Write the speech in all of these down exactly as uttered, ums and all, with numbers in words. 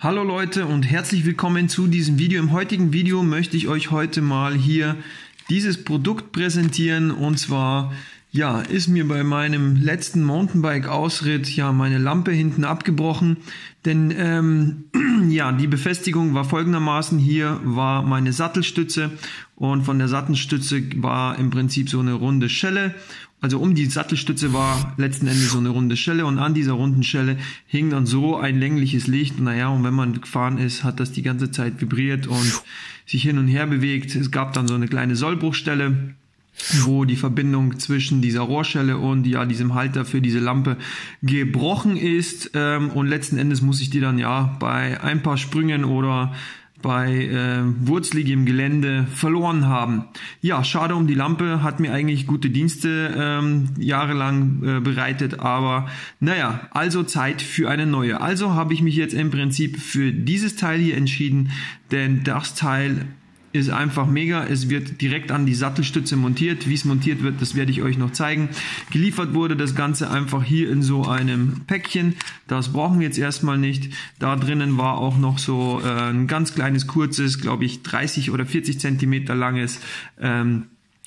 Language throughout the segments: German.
Hallo Leute und herzlich willkommen zu diesem Video. Im heutigen Video möchte ich euch heute mal hier dieses Produkt präsentieren, und zwar ja, ist mir bei meinem letzten Mountainbike-Ausritt ja meine Lampe hinten abgebrochen, denn ähm, ja, die Befestigung war folgendermaßen: Hier war meine Sattelstütze und von der Sattelstütze war im Prinzip so eine runde Schelle. Also um die Sattelstütze war letzten Endes so eine runde Schelle, und an dieser runden Schelle hing dann so ein längliches Licht. Naja, und wenn man gefahren ist, hat das die ganze Zeit vibriert und sich hin und her bewegt. Es gab dann so eine kleine Sollbruchstelle, wo die Verbindung zwischen dieser Rohrschelle und ja diesem Halter für diese Lampe gebrochen ist. Und letzten Endes muss ich die dann ja bei ein paar Sprüngen oder bei äh, wurzeligem Gelände verloren haben. Ja, schade um die Lampe, hat mir eigentlich gute Dienste ähm, jahrelang äh, bereitet, aber naja, also Zeit für eine neue. Also habe ich mich jetzt im Prinzip für dieses Teil hier entschieden, denn das Teil ist einfach mega. Es wird direkt an die Sattelstütze montiert. Wie es montiert wird, das werde ich euch noch zeigen. Geliefert wurde das Ganze einfach hier in so einem Päckchen. Das brauchen wir jetzt erstmal nicht. Da drinnen war auch noch so äh, ein ganz kleines, kurzes, glaube ich dreißig oder vierzig Zentimeter langes ähm,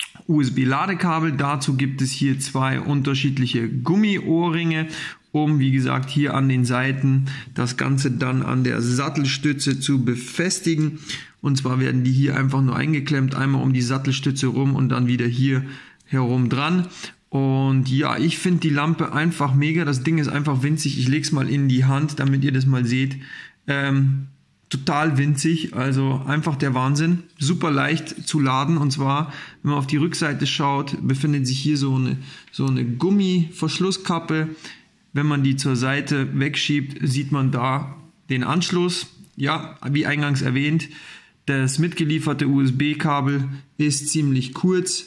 U S B-Ladekabel. Dazu gibt es hier zwei unterschiedliche Gummiohrringe, um, wie gesagt, hier an den Seiten das Ganze dann an der Sattelstütze zu befestigen. Und zwar werden die hier einfach nur eingeklemmt, einmal um die Sattelstütze rum und dann wieder hier herum dran. Und ja, ich finde die Lampe einfach mega. Das Ding ist einfach winzig. Ich lege es mal in die Hand, damit ihr das mal seht. Ähm, total winzig, also einfach der Wahnsinn. Super leicht zu laden, und zwar, wenn man auf die Rückseite schaut, befindet sich hier so eine, so eine Gummiverschlusskappe. Wenn man die zur Seite wegschiebt, sieht man da den Anschluss. Ja, wie eingangs erwähnt, das mitgelieferte U S B-Kabel ist ziemlich kurz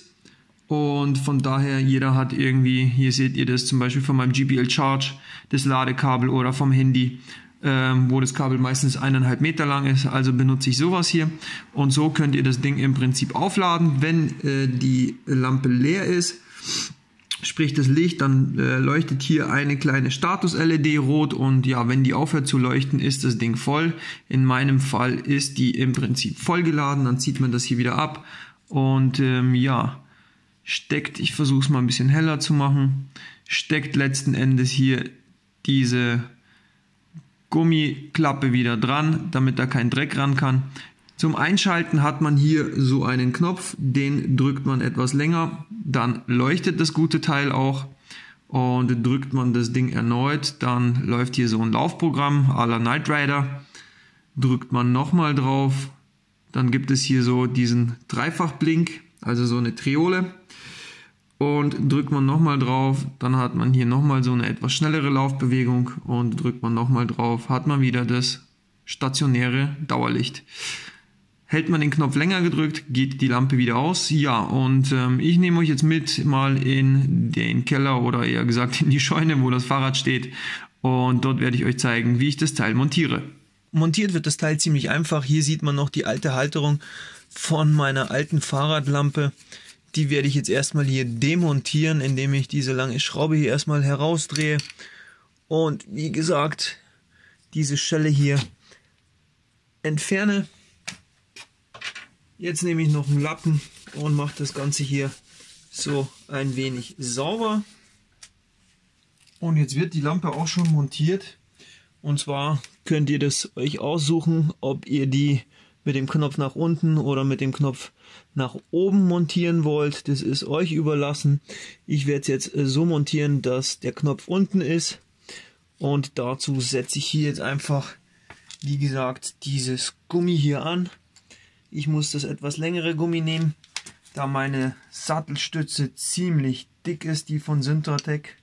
und von daher jeder hat irgendwie, hier seht ihr das zum Beispiel von meinem J B L Charge, das Ladekabel, oder vom Handy, ähm, wo das Kabel meistens eineinhalb Meter lang ist. Also benutze ich sowas hier, und so könnt ihr das Ding im Prinzip aufladen, wenn äh, die Lampe leer ist. Sprich das Licht, dann äh, leuchtet hier eine kleine Status-L E D rot, und ja, wenn die aufhört zu leuchten, ist das Ding voll. In meinem Fall ist die im Prinzip vollgeladen, dann zieht man das hier wieder ab und ähm, ja, steckt, ich versuche es mal ein bisschen heller zu machen, steckt letzten Endes hier diese Gummiklappe wieder dran, damit da kein Dreck ran kann. Zum Einschalten hat man hier so einen Knopf, den drückt man etwas länger, dann leuchtet das gute Teil auch, und drückt man das Ding erneut, dann läuft hier so ein Laufprogramm à la Knight Rider. Drückt man nochmal drauf, dann gibt es hier so diesen Dreifachblink, also so eine Triole, und drückt man nochmal drauf, dann hat man hier nochmal so eine etwas schnellere Laufbewegung, und drückt man nochmal drauf, hat man wieder das stationäre Dauerlicht. Hält man den Knopf länger gedrückt, geht die Lampe wieder aus. Ja, und ähm, ich nehme euch jetzt mit mal in den Keller, oder eher gesagt in die Scheune, wo das Fahrrad steht. Und dort werde ich euch zeigen, wie ich das Teil montiere. Montiert wird das Teil ziemlich einfach. Hier sieht man noch die alte Halterung von meiner alten Fahrradlampe. Die werde ich jetzt erstmal hier demontieren, indem ich diese lange Schraube hier erstmal herausdrehe. Und wie gesagt, diese Schelle hier entferne. Jetzt nehme ich noch einen Lappen und mache das Ganze hier so ein wenig sauber. Und jetzt wird die Lampe auch schon montiert. Und zwar könnt ihr das euch aussuchen, ob ihr die mit dem Knopf nach unten oder mit dem Knopf nach oben montieren wollt. Das ist euch überlassen. Ich werde es jetzt so montieren, dass der Knopf unten ist. Und dazu setze ich hier jetzt einfach, wie gesagt, dieses Gummi hier an. Ich muss das etwas längere Gummi nehmen, da meine Sattelstütze ziemlich dick ist, die von Syntratec.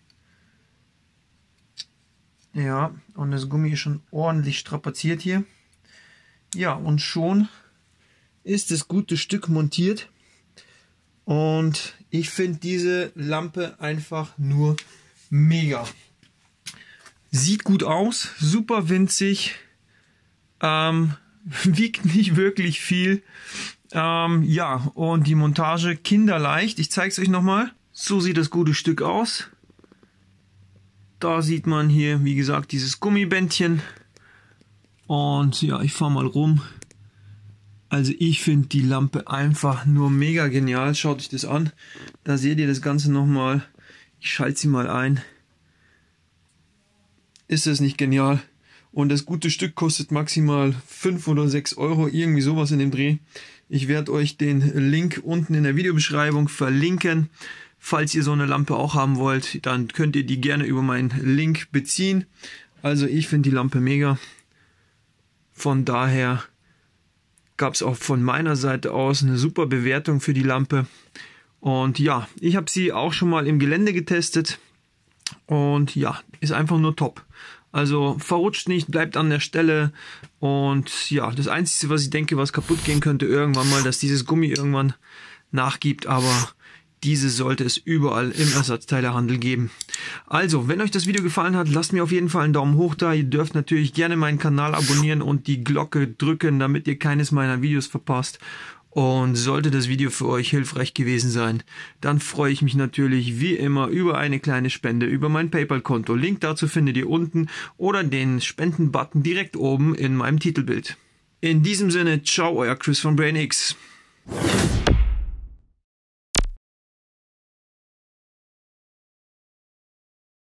Ja, und das Gummi ist schon ordentlich strapaziert hier. Ja, und schon ist das gute Stück montiert. Und ich finde diese Lampe einfach nur mega. Sieht gut aus, super winzig. Ähm... Wiegt nicht wirklich viel. Ähm, ja, und die Montage kinderleicht. Ich zeige es euch nochmal. So sieht das gute Stück aus. Da sieht man hier, wie gesagt, dieses Gummibändchen. Und ja, ich fahre mal rum. Also ich finde die Lampe einfach nur mega genial. Schaut euch das an. Da seht ihr das Ganze nochmal. Ich schalte sie mal ein. Ist das nicht genial? Und das gute Stück kostet maximal fünf oder sechs Euro, irgendwie sowas in dem Dreh. Ich werde euch den Link unten in der Videobeschreibung verlinken. Falls ihr so eine Lampe auch haben wollt, dann könnt ihr die gerne über meinen Link beziehen. Also ich finde die Lampe mega. Von daher gab es auch von meiner Seite aus eine super Bewertung für die Lampe. Und ja, ich habe sie auch schon mal im Gelände getestet. Und ja, ist einfach nur top. Also verrutscht nicht, bleibt an der Stelle. Und ja, das Einzige, was ich denke, was kaputt gehen könnte irgendwann mal, dass dieses Gummi irgendwann nachgibt. Aber diese sollte es überall im Ersatzteilehandel geben. Also, wenn euch das Video gefallen hat, lasst mir auf jeden Fall einen Daumen hoch da. Ihr dürft natürlich gerne meinen Kanal abonnieren und die Glocke drücken, damit ihr keines meiner Videos verpasst. Und sollte das Video für euch hilfreich gewesen sein, dann freue ich mich natürlich wie immer über eine kleine Spende über mein PayPal-Konto. Link dazu findet ihr unten oder den Spenden-Button direkt oben in meinem Titelbild. In diesem Sinne, ciao, euer Chris von BrainX.